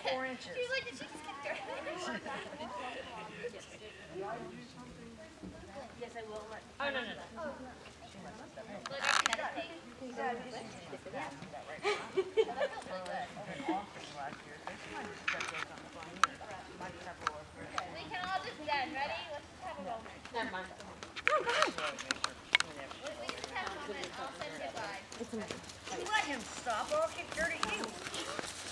4 inches. She's like, did she just get dirty? Yes, I will. Oh, no. Look, I can meditate. We can all just stand. Ready? Let's just have a moment. Never mind. We just have a moment. I'll send you by. You let him stop or I'll get dirty you.